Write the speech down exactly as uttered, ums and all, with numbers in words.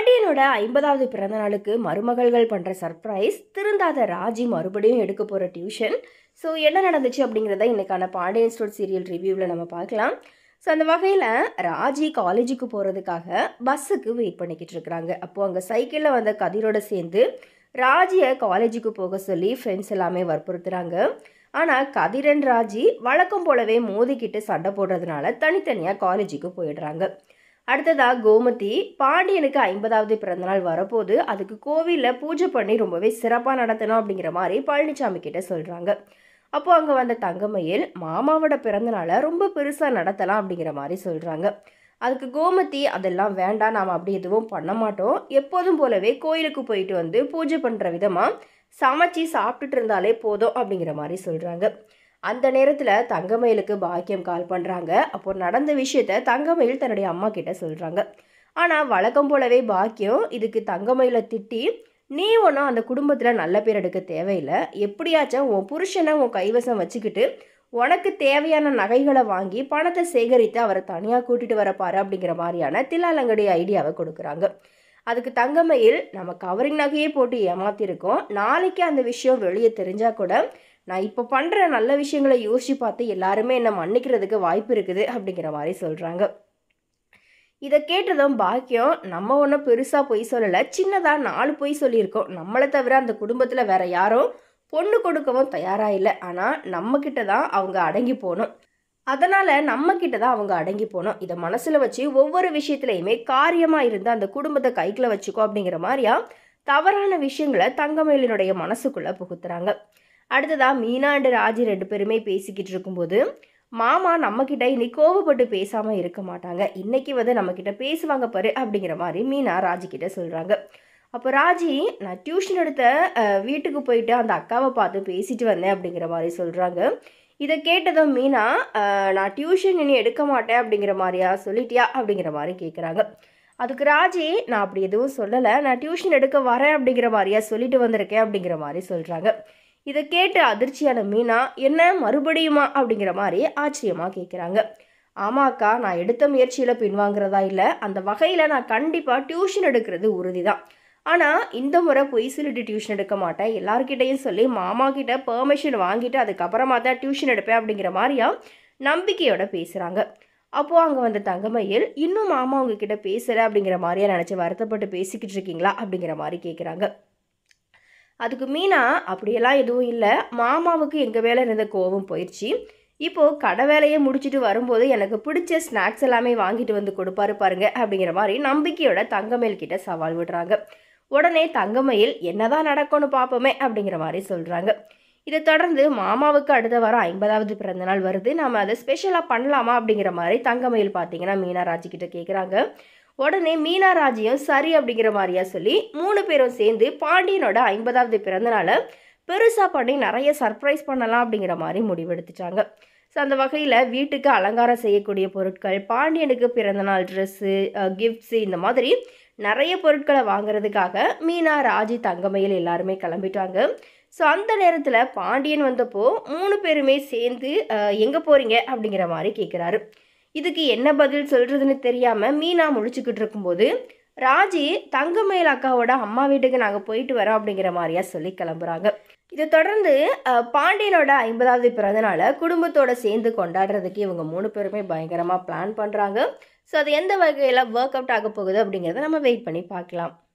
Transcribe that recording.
பாண்டியனோட ஐம்பதாவது பிறந்த நாளுக்கு மருமகள்கள் பண்ணுற சர்ப்ரைஸ், திருந்தாத ராஜி மறுபடியும் எடுக்க போகிற டியூஷன். ஸோ என்ன நடந்துச்சு அப்படிங்கிறத இன்றைக்கான பாண்டியன் ஸ்டோர் சீரியல் ரிவ்யூவில் நம்ம பார்க்கலாம். ஸோ அந்த வகையில் ராஜி காலேஜுக்கு போகிறதுக்காக பஸ்ஸுக்கு வெயிட் பண்ணிக்கிட்டு இருக்கிறாங்க. அப்போது அங்கே சைக்கிளில் வந்த கதிரோடு சேர்ந்து ராஜியை காலேஜுக்கு போக சொல்லி ஃப்ரெண்ட்ஸ் எல்லாமே வற்புறுத்துகிறாங்க. ஆனால் கதிரன் ராஜி வழக்கம் போலவே மோதிக்கிட்டு சண்டை போடுறதுனால தனித்தனியாக காலேஜுக்கு போயிடுறாங்க. அடுத்ததாக கோமதி, பாண்டியனுக்கு ஐம்பதாவது பிறந்தநாள் வரப்போது, அதுக்கு கோவிலில் பூஜை பண்ணி ரொம்பவே சிறப்பாக நடத்தணும் அப்படிங்கிற மாதிரி பழனிசாமி கிட்ட சொல்கிறாங்க. அப்போது அங்கே வந்த தங்கமயில் மாமாவோட பிறந்தநாளை ரொம்ப பெருசாக நடத்தலாம் அப்படிங்கிற மாதிரி சொல்கிறாங்க. அதுக்கு கோமதி, அதெல்லாம் வேண்டாம், நாம் அப்படி எதுவும் பண்ண மாட்டோம், எப்போதும் போலவே கோயிலுக்கு போயிட்டு வந்து பூஜை பண்ணுற விதமாக சமைச்சி சாப்பிட்டுட்டு இருந்தாலே போதும் அப்படிங்கிற மாதிரி சொல்கிறாங்க. அந்த நேரத்தில் தங்கமயிலுக்கு பாக்கியம் கால் பண்ணுறாங்க. அப்போ நடந்த விஷயத்த தங்கமயில் தன்னுடைய அம்மா கிட்ட சொல்கிறாங்க. ஆனால் வழக்கம் போலவே பாக்கியம் இதுக்கு தங்கமயிலை திட்டி, நீ ஒன்றும் அந்த குடும்பத்தில் நல்ல பேர் எடுக்க தேவையில்லை, எப்படியாச்சும் உன் புருஷனை உன் கைவசம் வச்சுக்கிட்டு உனக்கு தேவையான நகைகளை வாங்கி பணத்தை சேகரித்து அவரை தனியாக கூட்டிகிட்டு வரப்பாரு அப்படிங்கிற மாதிரியான தில்லாலங்கடி ஐடியாவை கொடுக்குறாங்க. அதுக்கு தங்கமயில், நம்ம கவரிங் நகையே போட்டு ஏமாத்திருக்கோம், நாளைக்கு அந்த விஷயம் வெளியே தெரிஞ்சால் கூட நான் இப்போ பண்ணுற நல்ல விஷயங்களை யோசித்து பார்த்து எல்லாருமே என்னை மன்னிக்கிறதுக்கு வாய்ப்பு இருக்குது அப்படிங்கிற மாதிரி சொல்கிறாங்க. இதை கேட்டதும் பாக்கியம், நம்ம ஒன்றும் பெருசாக பொய் சொல்லலை, சின்னதாக நாலு பொய் சொல்லியிருக்கோம், நம்மளை தவிர அந்த குடும்பத்தில் வேற யாரும் பொண்ணு கொடுக்கவும் தயாராக இல்லை, ஆனால் நம்மக்கிட்ட தான் அவங்க அடங்கி போகணும், அதனால் நம்மக்கிட்ட தான் அவங்க அடங்கி போகணும், இதை மனசில் வச்சு ஒவ்வொரு விஷயத்துலையுமே காரியமாக இருந்து அந்த குடும்பத்தை கைக்குள்ள வச்சுக்கோ அப்படிங்கிற மாதிரியா தவறான விஷயங்களை தங்கமயிலினுடைய மனசுக்குள்ளே புகுத்துறாங்க. அடுத்ததாக மீனா அண்டு ராஜி ரெண்டு பேருமே பேசிக்கிட்டு இருக்கும்போது, மாமா நம்மக்கிட்ட இன்னைக்கு கோவப்பட்டு பேசாமல் இருக்க மாட்டாங்க, இன்னைக்கு வந்து நம்மக்கிட்ட பேசுவாங்க பாரு அப்படிங்கிற மாதிரி மீனா ராஜி கிட்ட சொல்கிறாங்க. அப்போ ராஜி, நான் டியூஷன் எடுத்த வீட்டுக்கு போயிட்டு அந்த அக்காவை பார்த்து பேசிட்டு வந்தேன் அப்படிங்கிற மாதிரி சொல்கிறாங்க. இதை கேட்டதும் மீனா, நான் டியூஷன் இனி எடுக்க மாட்டேன் அப்படிங்கிற மாதிரியா சொல்லிட்டியா அப்படிங்கிற மாதிரி கேட்குறாங்க. அதுக்கு ராஜி, நான் அப்படி எதுவும் சொல்லலை, நான் டியூஷன் எடுக்க வரேன் அப்படிங்கிற மாதிரியா சொல்லிட்டு வந்திருக்கேன் அப்படிங்கிற மாதிரி சொல்கிறாங்க. இதை கேட்டு அதிர்ச்சியான மீனா, என்ன மறுபடியுமா அப்படிங்கிற மாதிரி ஆச்சரியமாக கேட்குறாங்க. ஆமாக்கா, நான் எடுத்த முயற்சியில் பின்வாங்கிறதா இல்லை, அந்த வகையில் நான் கண்டிப்பாக டியூஷன் எடுக்கிறது உறுதி தான், ஆனால் இந்த முறை பொய் சொல்லிட்டு டியூஷன் எடுக்க மாட்டேன், எல்லார்கிட்டையும் சொல்லி மாமா கிட்ட பெர்மிஷன் வாங்கிட்டு அதுக்கப்புறமா தான் டியூஷன் எடுப்பேன் அப்படிங்கிற மாதிரியா நம்பிக்கையோட பேசுகிறாங்க. அப்போது அங்கே வந்த தங்கமயில், இன்னும் மாமா உங்ககிட்ட பேசலை அப்படிங்கிற மாதிரியா நினச்சி வருத்தப்பட்டு பேசிக்கிட்டு இருக்கீங்களா அப்படிங்கிற மாதிரி கேட்குறாங்க. அதுக்கு மீனா, அப்படியெல்லாம் எதுவும் இல்லை, மாமாவுக்கு எங்கள் வேலை இருந்த கோபம் போயிடுச்சு, இப்போது கடை வேலையை முடிச்சுட்டு வரும்போது எனக்கு பிடிச்ச ஸ்நாக்ஸ் எல்லாமே வாங்கிட்டு வந்து கொடுப்பாரு பாருங்க அப்படிங்கிற மாதிரி நம்பிக்கையோட தங்கமயில் கிட்ட சவால் விடுறாங்க. உடனே தங்கமயில், என்னதான் நடக்கும்னு பார்ப்போமே அப்படிங்கிற மாதிரி சொல்கிறாங்க. இதை தொடர்ந்து மாமாவுக்கு அடுத்த வாரம் ஐம்பதாவது பிறந்தநாள் வருது, நாம் அதை ஸ்பெஷலாக பண்ணலாமா அப்படிங்கிற மாதிரி தங்கமயில் பார்த்தீங்கன்னா மீனா ராஜி கிட்ட கேட்குறாங்க. உடனே மீனா ராஜியும் சரி அப்படிங்கிற மாதிரியா சொல்லி மூணு பேரும் சேர்ந்து பாண்டியனோட ஐம்பதாவது பிறந்தநாளை பெருசாக பண்ணி நிறைய சர்ப்ரைஸ் பண்ணலாம் அப்படிங்கிற மாதிரி முடிவெடுத்துட்டாங்க. ஸோ அந்த வகையில் வீட்டுக்கு அலங்காரம் செய்யக்கூடிய பொருட்கள், பாண்டியனுக்கு பிறந்தநாள் ட்ரெஸ்ஸு, கிஃப்ட்ஸு, இந்த மாதிரி நிறைய பொருட்களை வாங்குறதுக்காக மீனா ராஜி தங்கமயில் எல்லாருமே கிளம்பிட்டாங்க. ஸோ அந்த நேரத்தில் பாண்டியன் வந்தப்போ மூணு பேருமே சேர்ந்து எங்கே போகிறீங்க அப்படிங்கிற மாதிரி கேட்குறாரு. இதுக்கு என்ன பதில் சொல்கிறதுன்னு தெரியாமல் மீனா முழிச்சுக்கிட்டு இருக்கும்போது ராஜி, தங்கமயில் அக்காவோட அம்மா வீட்டுக்கு நாங்கள் போயிட்டு வரோம் அப்படிங்கிற மாதிரியா சொல்லி கிளம்புறாங்க. இதை தொடர்ந்து பாண்டியனோட ஐம்பதாவது பிறந்தநாளை குடும்பத்தோடு சேர்ந்து கொண்டாடுறதுக்கு இவங்க மூணு பேருமே பயங்கரமாக பிளான் பண்ணுறாங்க. ஸோ அது எந்த வகையில் ஒர்க் அவுட் ஆக போகுது அப்படிங்கிறத நம்ம வெயிட் பண்ணி பார்க்கலாம்.